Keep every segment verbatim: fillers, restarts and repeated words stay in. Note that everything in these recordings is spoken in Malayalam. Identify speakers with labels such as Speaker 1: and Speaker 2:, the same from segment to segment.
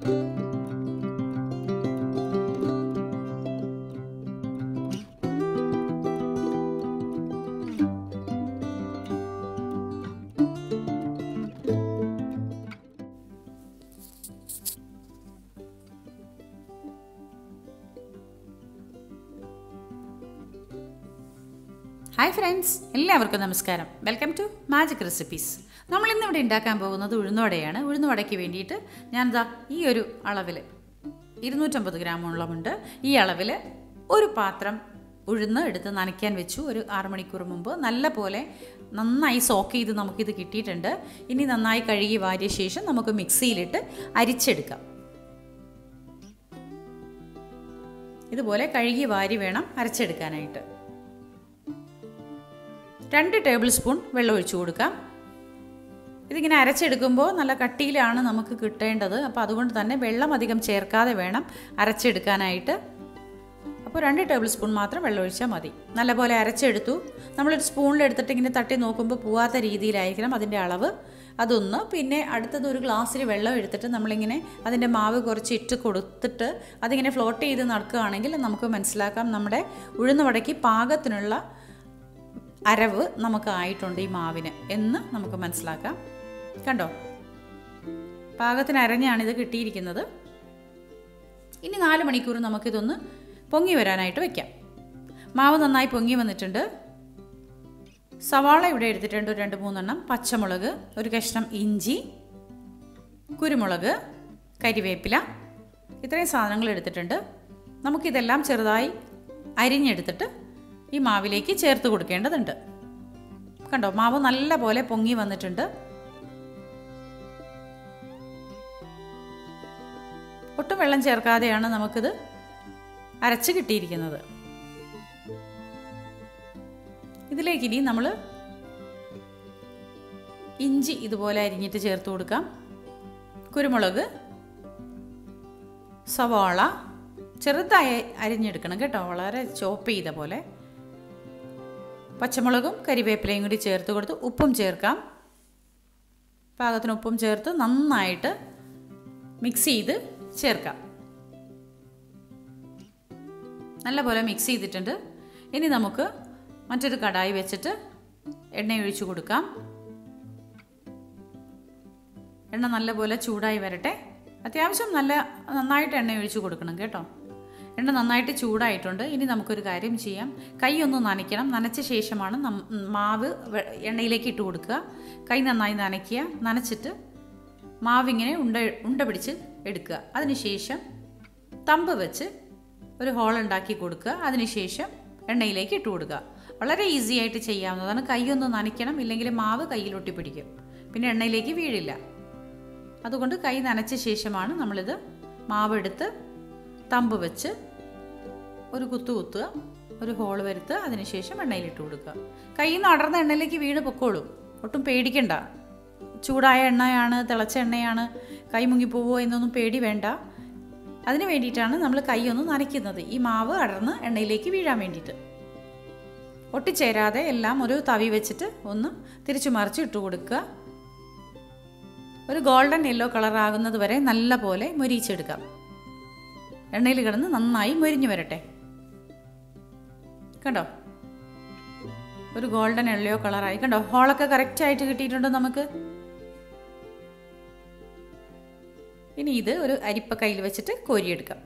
Speaker 1: ഹായ് ഫ്രണ്ട്സ്, എല്ലാവർക്കും നമസ്കാരം. Welcome to magic recipes. നമ്മൾ ഇന്നിവിടെ ഉണ്ടാക്കാൻ പോകുന്നത് ഉഴുന്നുവടയാണ്. ഉഴുന്നുവടയ്ക്ക് വേണ്ടിയിട്ട് ഞാനിതാ ഈ ഒരു അളവിൽ ഇരുന്നൂറ്റമ്പത് ഗ്രാമോളമുണ്ട്. ഈ അളവിൽ ഒരു പാത്രം ഉഴുന്ന് എടുത്ത് നനയ്ക്കാൻ വെച്ചു. ഒരു ആറ് മണിക്കൂർ മുമ്പ് നല്ല പോലെ നന്നായി സോക്ക് ചെയ്ത് നമുക്കിത് കിട്ടിയിട്ടുണ്ട്. ഇനി നന്നായി കഴുകി വാരിയ ശേഷം നമുക്ക് മിക്സിയിലിട്ട് അരിച്ചെടുക്കാം. ഇതുപോലെ കഴുകി വാരി വേണം അരച്ചെടുക്കാനായിട്ട്. രണ്ട് ടേബിൾ സ്പൂൺ വെള്ളം ഒഴിച്ചു കൊടുക്കാം. ഇതിങ്ങനെ അരച്ചെടുക്കുമ്പോൾ നല്ല കട്ടിയിലാണ് നമുക്ക് കിട്ടേണ്ടത്. അപ്പോൾ അതുകൊണ്ട് തന്നെ വെള്ളം അധികം ചേർക്കാതെ വേണം അരച്ചെടുക്കാനായിട്ട്. അപ്പോൾ രണ്ട് ടേബിൾ സ്പൂൺ മാത്രം വെള്ളം ഒഴിച്ചാൽ മതി. നല്ലപോലെ അരച്ചെടുത്തു. നമ്മളൊരു സ്പൂണിലെടുത്തിട്ട് ഇങ്ങനെ തട്ടി നോക്കുമ്പോൾ പോവാത്ത രീതിയിലായിരിക്കണം അതിൻ്റെ അളവ്. അതൊന്ന് പിന്നെ അടുത്തത് ഒരു ഗ്ലാസ്സിൽ വെള്ളം എടുത്തിട്ട് നമ്മളിങ്ങനെ അതിൻ്റെ മാവ് കുറച്ച് ഇട്ട് കൊടുത്തിട്ട് അതിങ്ങനെ ഫ്ലോട്ട് ചെയ്ത് നടക്കുകയാണെങ്കിൽ നമുക്ക് മനസ്സിലാക്കാം നമ്മുടെ ഉഴുന്നുവടയ്ക്ക് പാകത്തിനുള്ള അരവ് നമുക്ക് ആയിട്ടുണ്ട് ഈ മാവിന് എന്ന് നമുക്ക് മനസ്സിലാക്കാം. കണ്ടോ, പാകത്തിന് അരഞ്ഞാണിത് കിട്ടിയിരിക്കുന്നത്. ഇനി നാല് മണിക്കൂർ നമുക്കിതൊന്ന് പൊങ്ങി വരാനായിട്ട് വയ്ക്കാം. മാവ് നന്നായി പൊങ്ങി വന്നിട്ടുണ്ട്. സവാള ഇവിടെ എടുത്തിട്ടുണ്ട് ഒരു രണ്ട് മൂന്നെണ്ണം, പച്ചമുളക്, ഒരു കഷ്ണം ഇഞ്ചി, കുരുമുളക്, കരിവേപ്പില, ഇത്രയും സാധനങ്ങൾ എടുത്തിട്ടുണ്ട്. നമുക്കിതെല്ലാം ചെറുതായി അരിഞ്ഞെടുത്തിട്ട് ഈ മാവിലേക്ക് ചേർത്ത് കൊടുക്കേണ്ടതുണ്ട്. കണ്ടോ, മാവ് നല്ല പോലെ പൊങ്ങി വന്നിട്ടുണ്ട്. ഒട്ടും വെള്ളം ചേർക്കാതെയാണ് നമുക്കിത് അരച്ച് കിട്ടിയിരിക്കുന്നത്. ഇതിലേക്ക് ഇനി നമ്മൾ ഇഞ്ചി ഇതുപോലെ അരിഞ്ഞിട്ട് ചേർത്ത് കൊടുക്കാം. കുരുമുളക്, സവാള ചെറുതായി അരിഞ്ഞെടുക്കണം കേട്ടോ, വളരെ ചോപ്പ് ചെയ്ത പോലെ. പച്ചമുളകും കരിവേപ്പിലയും കൂടി ചേർത്ത് കൊടുത്ത് ഉപ്പും ചേർക്കാം. പാകത്തിന് ഉപ്പും ചേർത്ത് നന്നായിട്ട് മിക്സ് ചെയ്ത് ചേർക്കാം. നല്ലപോലെ മിക്സ് ചെയ്തിട്ടുണ്ട്. ഇനി നമുക്ക് മറ്റൊരു കടായി വെച്ചിട്ട് എണ്ണ ഒഴിച്ചു കൊടുക്കാം. എണ്ണ നല്ലപോലെ ചൂടായി വരട്ടെ. അത്യാവശ്യം നല്ല നന്നായിട്ട് എണ്ണ ഒഴിച്ചു കൊടുക്കണം കേട്ടോ. എണ്ണ നന്നായിട്ട് ചൂടായിട്ടുണ്ട്. ഇനി നമുക്കൊരു കാര്യം ചെയ്യാം. കൈ ഒന്ന് നനയ്ക്കണം. നനച്ച ശേഷമാണ് മാവ് എണ്ണയിലേക്ക് ഇട്ട് കൊടുക്കുക. കൈ നന്നായി നനയ്ക്കുക. നനച്ചിട്ട് മാവിങ്ങനെ ഉണ്ട ഉണ്ട പിടിച്ച് എടുക്കുക. അതിനുശേഷം തമ്പ് വെച്ച് ഒരു ഹോൾ ഉണ്ടാക്കി കൊടുക്കുക. അതിനുശേഷം എണ്ണയിലേക്ക് ഇട്ട് കൊടുക്കുക. വളരെ ഈസി ആയിട്ട് ചെയ്യാവുന്നതാണ്. കൈ ഒന്ന് നനയ്ക്കണം, ഇല്ലെങ്കിൽ മാവ് കയ്യിലൊട്ടി പിടിക്കും, പിന്നെ എണ്ണയിലേക്ക് വീഴില്ല. അതുകൊണ്ട് കൈ നനച്ച ശേഷമാണ് നമ്മളിത് മാവെടുത്ത് തമ്പ് വെച്ച് ഒരു കുത്തു കുത്തുക, ഒരു ഹോൾ വരുത്തുക. അതിനുശേഷം എണ്ണയിലിട്ട് കൊടുക്കുക. കയ്യിൽ നിന്ന് അടർന്ന എണ്ണയിലേക്ക് വീണ് പൊക്കോളും. ഒട്ടും പേടിക്കണ്ട. ചൂടായ എണ്ണയാണ്, തിളച്ച എണ്ണയാണ്, കൈ മുങ്ങിപ്പോവോ എന്നൊന്നും പേടി വേണ്ട. അതിന് വേണ്ടിയിട്ടാണ് നമ്മൾ കൈ ഒന്ന് നനയ്ക്കുന്നത്, ഈ മാവ് അടർന്ന് എണ്ണയിലേക്ക് വീഴാൻ വേണ്ടിയിട്ട്. ഒട്ടിച്ചേരാതെ എല്ലാം ഒരു തവി വെച്ചിട്ട് ഒന്ന് തിരിച്ചു മറിച്ച് ഇട്ട് കൊടുക്കുക. ഒരു ഗോൾഡൻ യെല്ലോ കളർ ആകുന്നത് വരെ നല്ല പോലെ മൊരിയിച്ചെടുക്കാം. എണ്ണയിൽ കിടന്ന് നന്നായി മൊരിഞ്ഞു വരട്ടെ. കണ്ടോ, ഒരു ഗോൾഡൻ യെല്ലോ കളറായി. കണ്ടോ, ഹോളൊക്കെ കറക്റ്റ് ആയിട്ട് കിട്ടിയിട്ടുണ്ട് നമുക്ക്. ഇനി ഇത് ഒരു അരിപ്പ കയ്യിൽ വെച്ചിട്ട് കോരിയെടുക്കാം.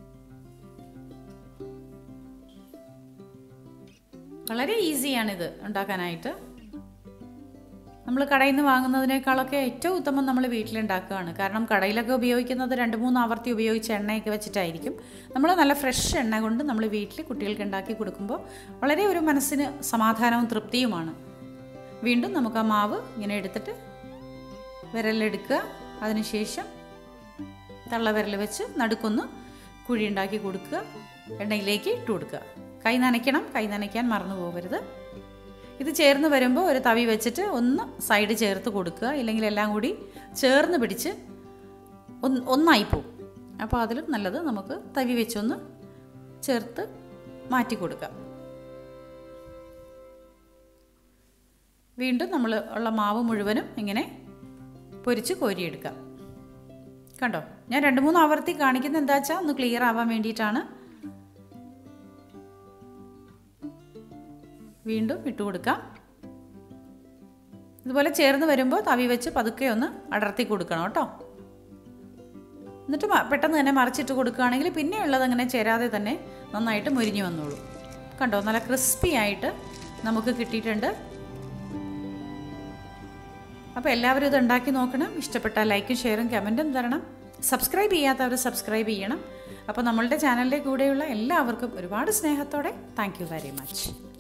Speaker 1: വളരെ ഈസിയാണിത് ഉണ്ടാക്കാനായിട്ട്. നമ്മൾ കടയിൽ നിന്ന് വാങ്ങുന്നതിനേക്കാളൊക്കെ ഏറ്റവും ഉത്തമം നമ്മൾ വീട്ടിലുണ്ടാക്കുകയാണ്. കാരണം കടയിലൊക്കെ ഉപയോഗിക്കുന്നത് രണ്ട് മൂന്ന് ആവർത്തി ഉപയോഗിച്ച എണ്ണയൊക്കെ വെച്ചിട്ടായിരിക്കും. നമ്മൾ നല്ല ഫ്രഷ് എണ്ണ കൊണ്ട് നമ്മൾ വീട്ടിൽ കുട്ടികൾക്ക് ഉണ്ടാക്കി കൊടുക്കുമ്പോൾ വളരെ ഒരു മനസ്സിന് സമാധാനവും തൃപ്തിയുമാണ്. വീണ്ടും നമുക്ക് ആ മാവ് ഇങ്ങനെ എടുത്തിട്ട് വിരലെടുക്കുക. അതിനുശേഷം തള്ളവിരൽ വെച്ച് നടുക്കൊന്ന് കുഴി ഉണ്ടാക്കി കൊടുക്കുക. എണ്ണയിലേക്ക് ഇട്ട് കൊടുക്കുക. കൈ നനയ്ക്കണം, കൈ നനയ്ക്കാൻ മറന്നു പോകരുത്. ഇത് ചേർന്ന് വരുമ്പോൾ ഒരു തവി വെച്ചിട്ട് ഒന്ന് സൈഡ് ചേർത്ത് കൊടുക്കുക, ഇല്ലെങ്കിൽ എല്ലാം കൂടി ചേർന്ന് പിടിച്ച് ഒന്ന് ഒന്നായിപ്പോവും. അപ്പോൾ അതിലും നല്ലത് നമുക്ക് തവി വെച്ചൊന്ന് ചേർത്ത് മാറ്റി കൊടുക്കാം. വീണ്ടും നമ്മൾ ഉള്ള മാവ് മുഴുവനും ഇങ്ങനെ പൊരിച്ച് കോരിയെടുക്കാം. കണ്ടോ, ഞാൻ രണ്ട് മൂന്ന് ആവർത്തി കാണിക്കുന്നത് എന്താ വെച്ചാൽ ഒന്ന് ക്ലിയർ ആവാൻ വേണ്ടിയിട്ടാണ്. വീണ്ടും ഇട്ട് കൊടുക്കാം. ഇതുപോലെ ചേർന്ന് വരുമ്പോൾ തവി വെച്ച് പതുക്കെ ഒന്ന് അടർത്തി കൊടുക്കണം കേട്ടോ. എന്നിട്ട് പെട്ടെന്ന് തന്നെ മറിച്ചിട്ട് കൊടുക്കുകയാണെങ്കിൽ പിന്നെയുള്ളത് അങ്ങനെ ചേരാതെ തന്നെ നന്നായിട്ട് മുരിഞ്ഞു വന്നോളൂ. കണ്ടോ, നല്ല ക്രിസ്പി ആയിട്ട് നമുക്ക് കിട്ടിയിട്ടുണ്ട്. അപ്പോൾ എല്ലാവരും ഇത് ഉണ്ടാക്കി നോക്കണം. ഇഷ്ടപ്പെട്ടാൽ ലൈക്കും ഷെയറും കമൻറ്റും തരണം. സബ്സ്ക്രൈബ് ചെയ്യാത്തവർ സബ്സ്ക്രൈബ് ചെയ്യണം. അപ്പോൾ നമ്മളുടെ ചാനലിൻ്റെ കൂടെയുള്ള എല്ലാവർക്കും ഒരുപാട് സ്നേഹത്തോടെ താങ്ക് യു വെരി മച്ച്.